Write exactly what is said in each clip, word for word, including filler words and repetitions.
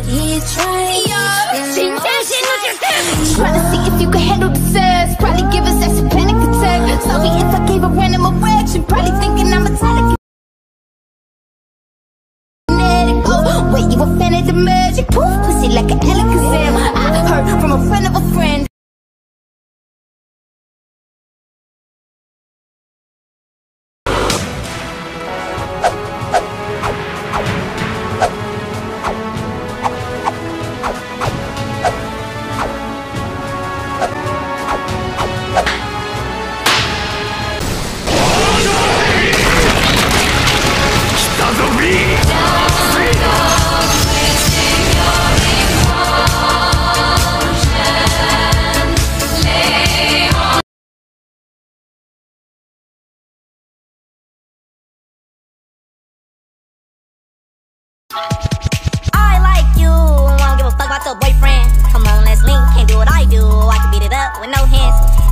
Trying to see if you can handle the sass. Probably give us that's a panic attack. Sorry if I gave a random erection. Probably thinking I'm a tonic. Oh, wait, you a fan of the magic? Poof, pussy like an Alakazam. I heard from a friend of a friend. I like you, won't give a fuck about your boyfriend. Come on, let's link, can't do what I do. I can beat it up with no hands.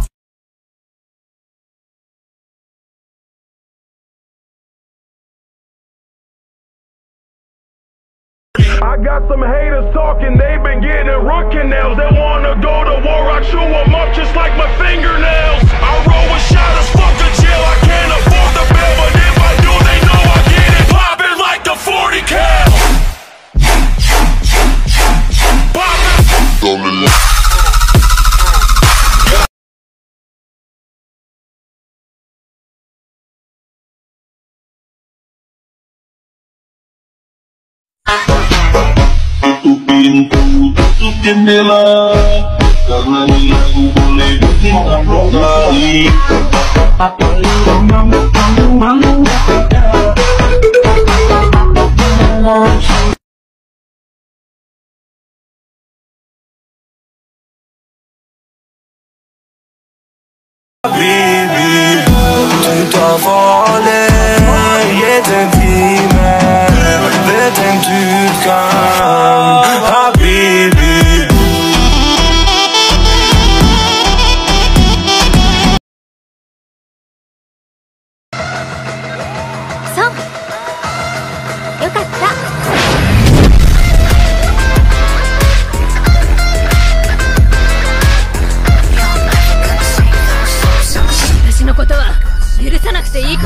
I got some haters talking, they've been getting root canals. They wanna go to war, I chew them up just like my fingernails. I roll with shotters, fuck a jail, I can't afford the bill, but if I do, they know I get it poppin' like the forty cal. Poppin'. Tutup pintu, tutup jendela, karena ini aku boleh bikin kamu lagi. Baby, tu t'as volé, jeden Himmel, wird en Tütkan, Habibi. So, よかった。私のことは許さなくていいから。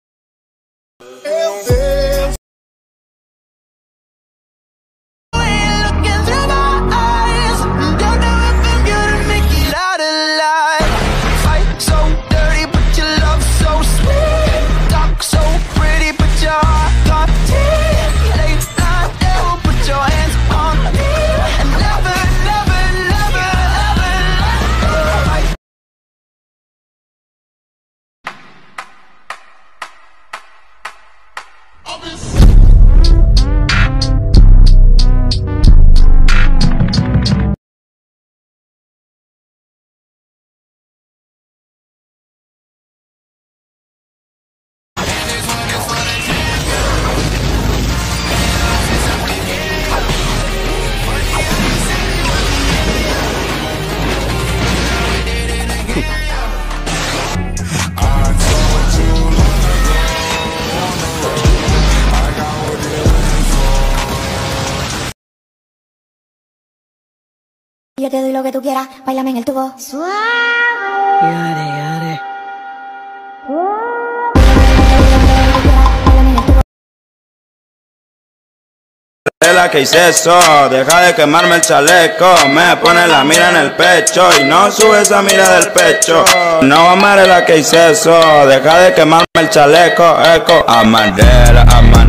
Yo te doy lo que tú quieras, bailame en el tubo. Suave. Yare, yare. La que hice eso, deja de quemarme el chaleco. Me pone la mira en el pecho y no sube esa mira del pecho. No amare la que hice eso, deja de quemarme el chaleco. Eco, amadera, amadera.